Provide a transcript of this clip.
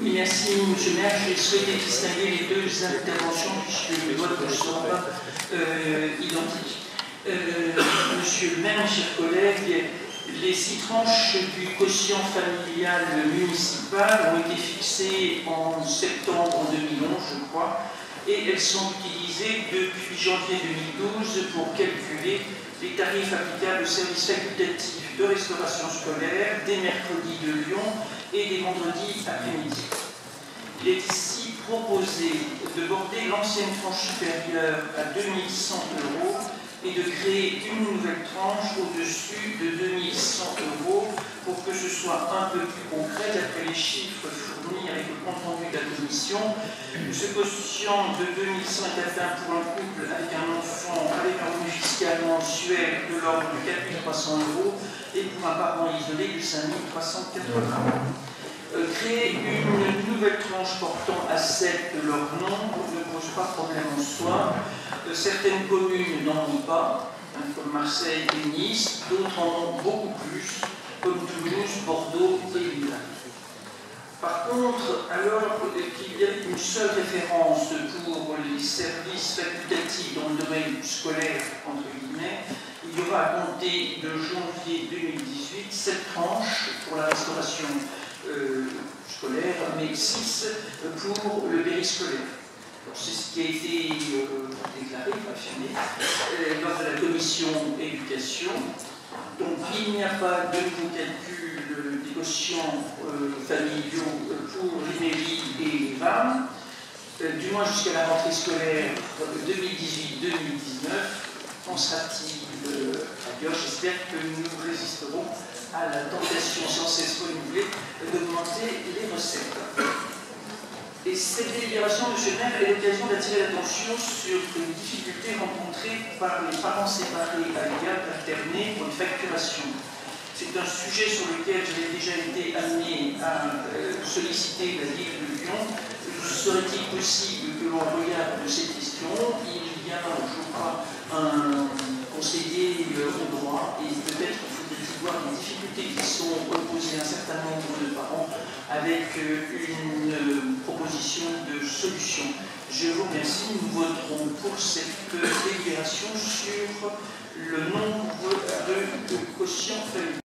Oui, merci, M. le maire. J'ai souhaité distinguer les deux interventions puisque les votes ne sont pas identiques. Monsieur le maire, mes chers collègues, les 6 tranches du quotient familial municipal ont été fixées en septembre 2011, je crois, et elles sont utilisées depuis janvier 2012 pour calculer les tarifs applicables aux services facultatifs de restauration scolaire des mercredis de Lyon et des vendredis après-midi. Il est ici proposé de border l'ancienne tranche supérieure à 2100 € et de créer une nouvelle tranche au-dessus de 2100 € pour que ce soit un peu plus concret d'après les chiffres fournis avec le compte rendu de la commission. Ce quotient de 2100 est atteint pour un couple avec un enfant avec un revenu fiscal mensuel de l'ordre de 4300 € et pour un parent isolé de 5380 €. Créer une nouvelle tranche portant à 7 de leur nombre ne pose pas problème en soi. Certaines communes n'en ont pas, comme Marseille et Nice, d'autres en ont beaucoup plus, comme Toulouse, Bordeaux et Lille. Par contre, alors qu'il y a une seule référence pour les services facultatifs dans le domaine scolaire, entre guillemets, il y aura à compter de janvier 2018 7 tranches pour la restauration scolaire, mais 6 pour le périscolaire. C'est ce qui a été déclaré, affirmé, lors de la commission éducation. Donc il n'y a pas de nouveau calcul des quotients familiaux pour les mairies et les VAM, du moins jusqu'à la rentrée scolaire 2018-2019. Qu'en sera-t-il ailleurs? J'espère que nous résisterons à la tentation sans cesse renouvelée d'augmenter les recettes. Et cette délibération, M. le maire, est l'occasion d'attirer l'attention sur les difficultés rencontrées par les parents séparés à l'égard alternés pour une facturation. C'est un sujet sur lequel j'avais déjà été amené à solliciter la ville de Lyon. Serait-il possible que l'on regarde cette question? Il y a, je crois, un conseiller au droit et peut-être faudrait-il voir les difficultés qui sont opposées à un certain nombre de parents avec une proposition de solution. Je vous remercie. Nous voterons pour cette délibération sur le nombre de quotients familiaux.